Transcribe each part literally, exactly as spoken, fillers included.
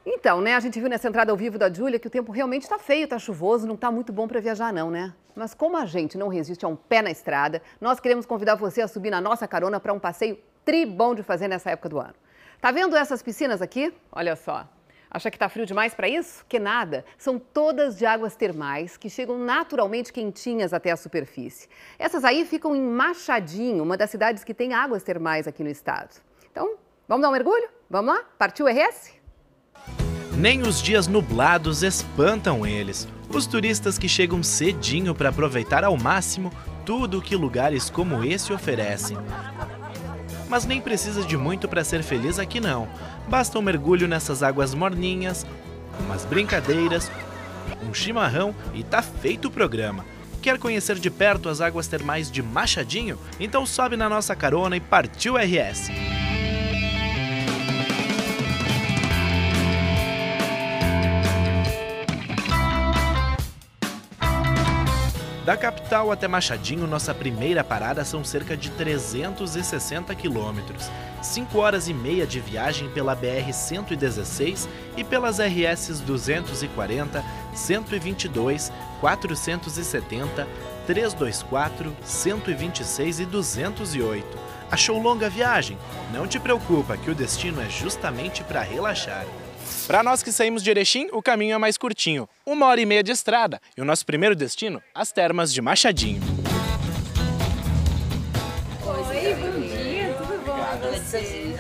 Então, né, a gente viu nessa entrada ao vivo da Júlia que o tempo realmente está feio, está chuvoso, não está muito bom para viajar não, né? Mas como a gente não resiste a um pé na estrada, nós queremos convidar você a subir na nossa carona para um passeio tribom de fazer nessa época do ano. Tá vendo essas piscinas aqui? Olha só. Acha que tá frio demais para isso? Que nada. São todas de águas termais que chegam naturalmente quentinhas até a superfície. Essas aí ficam em Machadinho, uma das cidades que tem águas termais aqui no estado. Então, vamos dar um mergulho? Vamos lá? Partiu R S? Nem os dias nublados espantam eles. Os turistas que chegam cedinho para aproveitar ao máximo tudo o que lugares como esse oferecem. Mas nem precisa de muito para ser feliz aqui não. Basta um mergulho nessas águas morninhas, umas brincadeiras, um chimarrão e tá feito o programa. Quer conhecer de perto as águas termais de Machadinho? Então sobe na nossa carona e partiu R S! Da capital até Machadinho, nossa primeira parada são cerca de trezentos e sessenta quilômetros, cinco horas e meia de viagem pela B R cento e dezesseis e pelas R S duzentos e quarenta, cento e vinte e dois, quatrocentos e setenta, trezentos e vinte e quatro, cento e vinte e seis e duzentos e oito. Achou longa a viagem? Não te preocupa que o destino é justamente para relaxar. Para nós que saímos de Erechim, o caminho é mais curtinho, uma hora e meia de estrada, e o nosso primeiro destino, as termas de Machadinho. Oi, bom dia, tudo bom com você?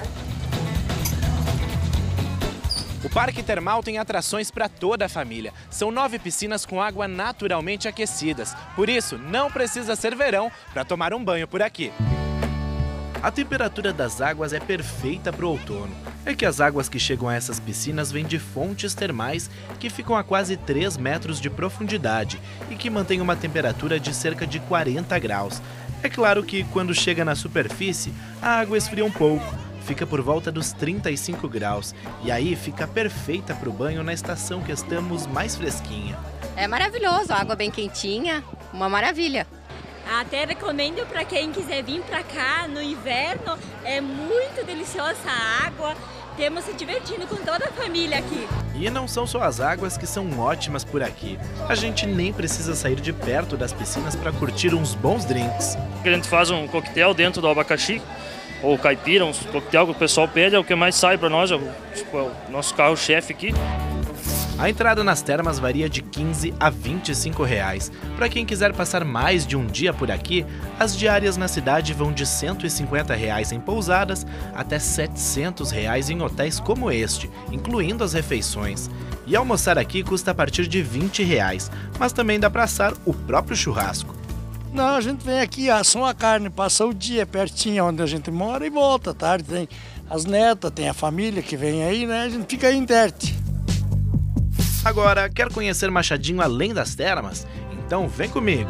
O Parque Termal tem atrações para toda a família. São nove piscinas com água naturalmente aquecidas, por isso não precisa ser verão para tomar um banho por aqui. A temperatura das águas é perfeita para o outono. É que as águas que chegam a essas piscinas vêm de fontes termais que ficam a quase três metros de profundidade e que mantêm uma temperatura de cerca de quarenta graus. É claro que quando chega na superfície, a água esfria um pouco, fica por volta dos trinta e cinco graus e aí fica perfeita para o banho na estação que estamos mais fresquinha. É maravilhoso, a água bem quentinha, uma maravilha. Até recomendo para quem quiser vir para cá no inverno, é muito deliciosa a água, temos se divertindo com toda a família aqui. E não são só as águas que são ótimas por aqui, a gente nem precisa sair de perto das piscinas para curtir uns bons drinks. A gente faz um coquetel dentro do abacaxi, ou caipira, um coquetel que o pessoal pede, é o que mais sai para nós, é o, tipo, é o nosso carro-chefe aqui. A entrada nas termas varia de quinze a vinte e cinco reais. Para quem quiser passar mais de um dia por aqui, as diárias na cidade vão de cento e cinquenta reais em pousadas até setecentos reais em hotéis como este, incluindo as refeições. E almoçar aqui custa a partir de vinte reais, mas também dá para assar o próprio churrasco. Não, a gente vem aqui, assa uma carne, passa o dia pertinho onde a gente mora e volta à tarde. Tem as netas, tem a família que vem aí, né? A gente fica aí interte. Agora, quer conhecer Machadinho além das termas? Então vem comigo!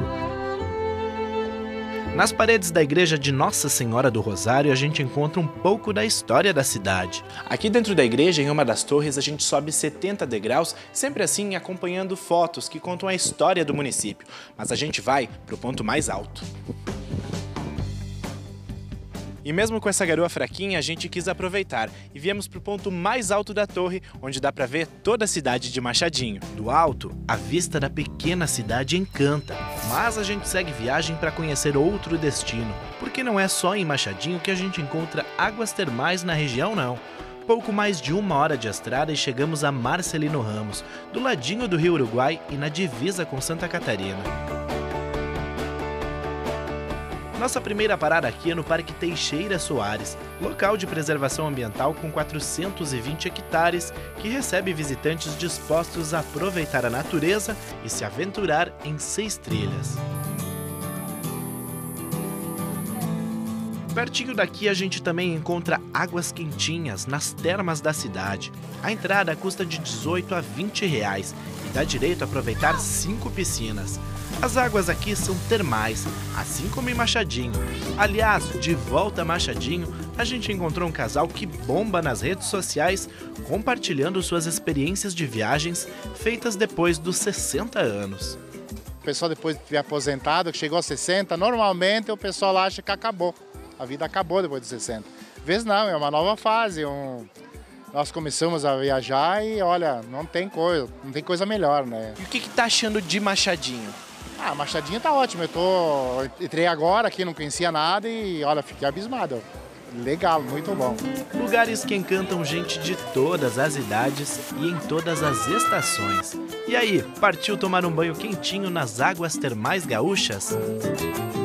Nas paredes da igreja de Nossa Senhora do Rosário, a gente encontra um pouco da história da cidade. Aqui dentro da igreja, em uma das torres, a gente sobe setenta degraus, sempre assim acompanhando fotos que contam a história do município. Mas a gente vai para o ponto mais alto. E mesmo com essa garoa fraquinha, a gente quis aproveitar e viemos para o ponto mais alto da torre, onde dá para ver toda a cidade de Machadinho. Do alto, a vista da pequena cidade encanta, mas a gente segue viagem para conhecer outro destino, porque não é só em Machadinho que a gente encontra águas termais na região não. Pouco mais de uma hora de estrada e chegamos a Marcelino Ramos, do ladinho do Rio Uruguai e na divisa com Santa Catarina. Nossa primeira parada aqui é no Parque Teixeira Soares, local de preservação ambiental com quatrocentos e vinte hectares, que recebe visitantes dispostos a aproveitar a natureza e se aventurar em seis trilhas. Pertinho daqui a gente também encontra águas quentinhas nas termas da cidade. A entrada custa de dezoito a vinte reais e dá direito a aproveitar cinco piscinas. As águas aqui são termais, assim como em Machadinho. Aliás, de volta a Machadinho, a gente encontrou um casal que bomba nas redes sociais, compartilhando suas experiências de viagens feitas depois dos sessenta anos. O pessoal depois de ter aposentado, que chegou aos sessenta, normalmente o pessoal acha que acabou. A vida acabou depois dos sessenta. Às vezes não, é uma nova fase, um, nós começamos a viajar e olha, não tem coisa, não tem coisa melhor, né? E o que que tá achando de Machadinho? Ah, Machadinho tá ótimo, eu tô, entrei agora aqui, não conhecia nada e olha, fiquei abismado. Legal, muito bom. Lugares que encantam gente de todas as idades e em todas as estações. E aí, partiu tomar um banho quentinho nas águas termais gaúchas?